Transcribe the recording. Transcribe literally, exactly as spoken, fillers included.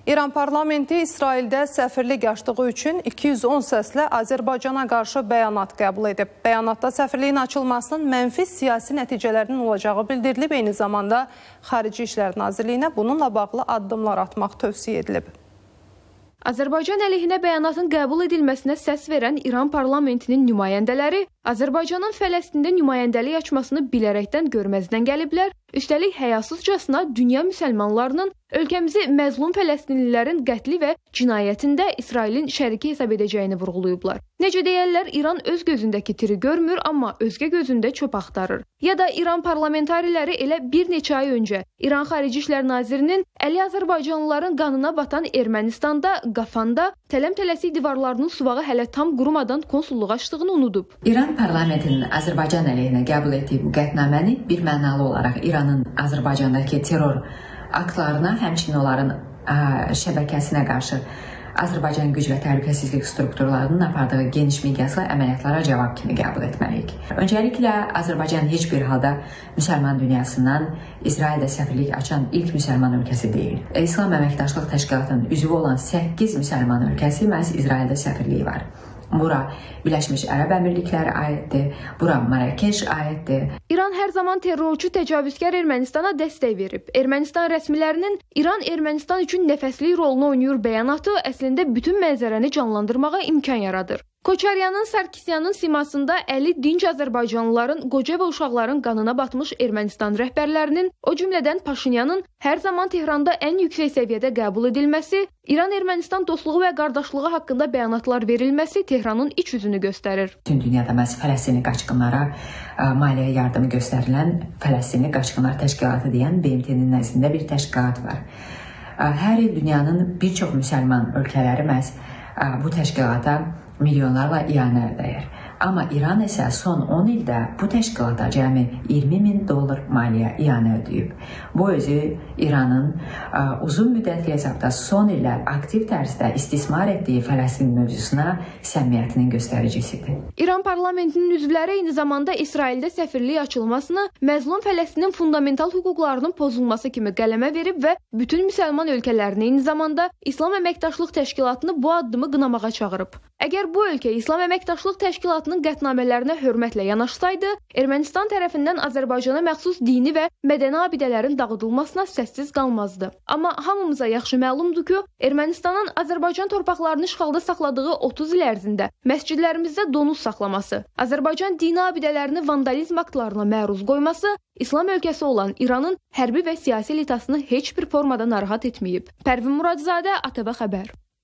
İran parlamenti İsraildə səfirlik açdığı üçün iki yüz on səslə Azərbaycana qarşı bəyanat qəbul edib. Bəyanatda səfirliyin açılmasının mənfi siyasi nəticələrinin olacağı bildirilib. Eyni zamanda Xarici İşlər Nazirliyinə bununla bağlı addımlar atmaq tövsiyə edilib. Azərbaycan əleyhinə bəyanatın qəbul edilməsinə səs verən İran parlamentinin nümayəndələri Azərbaycanın Fələstində nümayəndəlik açmasını bilərəkdən görməzdən gəliblər. Üstəlik həyasızcasına dünya müsəlmanlarının ölkəmizi məzlum fələstinlilərin qətli və cinayətində İsrailin şəriki hesab edəcəyini vurğulayıblar. Necə deyərlər, İran öz gözündəki tiri görmür, amma özgə gözündə çöp axtarır. Ya da İran parlamentariləri elə bir neçə ay öncə İran Xarici İşlər Nazirinin əli Azərbaycanlıların qanına batan Ermənistanda, Qafanda tələm-tələsik divarlarının suvağı hələ tam qurumadan konsulluq açdığını unudub. İran parlamentinin Azərbaycan əleyhinə qəbul etdiyi bu qətnaməni bir mənalı olaraq İranın Azərbaycandakı terror aktlarına, həmçinin onların ə, şəbəkəsinə qarşı Azərbaycan güc və təhlükəsizlik strukturlarının apardığı geniş miqyaslı əməliyyatlara cavab kimi qəbul etməliyik. Öncəliklə Azərbaycan heç bir halda müsəlman dünyasından İsraildə səfirlik açan ilk müsəlman ölkəsi deyil. İslam Əməkdaşlıq Təşkilatının üzvü olan səkkiz müsəlman ölkəsi məhz İsraildə səfirliyi var. Bura Birləşmiş Ərəb Əmirlikləri aiddir, bura Mərəkəş aiddir. İran hər zaman terrorçu təcavüzkar Ermənistana dəstək verib. Ermənistan rəsmilərinin İran Ermənistan üçün nəfəslik rolunu oynayır bəyanatı əslində bütün mənzərəni canlandırmağa imkan yaradır. Koçaryanın, Sarkisyanın simasında əli dinc Azərbaycanlıların, qoca və uşaqların qanına batmış Ermənistan rəhbərlərinin, o cümlədən Paşinyanın hər zaman Tehranda ən yüksək səviyyədə qəbul edilməsi, İran-Ermənistan dostluğu və qardaşlığı haqqında bəyanatlar verilməsi Tehranın iç üzünü göstərir. Bütün dünyada məhz Fələstinli qaçqınlara maliyyə yardımı göstərilən Fələstinli Qaçqınlar Təşkilatı deyən B M T-nin nəzdində bir təşkilat var. Hər il dünyanın bir çox müsəlman ölkələri məhz bu təşkilata milyonlarla iyanə ödəyir. Amma İran isə son on ildə bu təşkilata cəmi iyirmi min dollar maliyyə iyanə ödəyib. Bu özü İranın ə, uzun müddətli hesabda son illər aktiv tərzdə istismar etdiyi Fələstin mövzusuna səmimiyyətinin göstəricisidir. İran parlamentinin üzvləri eyni zamanda İsraildə səfirlik açılmasını məzlum Fələstinin fundamental hüquqlarının pozulması kimi qələmə verib və bütün müsəlman ölkələrini eyni zamanda İslam Əməkdaşlıq Təşkilatını bu addımı qınamağa çağırıb. Əgər bu ölkə İslam Əməkdaşlıq Təşkilatının qətnamələrinə hörmətlə yanaşsaydı, Ermənistan tərəfindən Azərbaycana məxsus dini və mədəni abidələrin dağıdılmasına səssiz qalmazdı. Amma hamımıza yaxşı məlumdur ki, Ermənistanın Azərbaycan torpaqlarını işğalda saxladığı otuz il ərzində məscidlərimizdə donuz saxlaması, Azərbaycan dini abidələrini vandalizm aktlarına məruz qoyması İslam ölkəsi olan İranın hərbi və siyasi elitasını heç bir formada narahat etməyib. Pərvin Muradzadə, A T V Xəbər.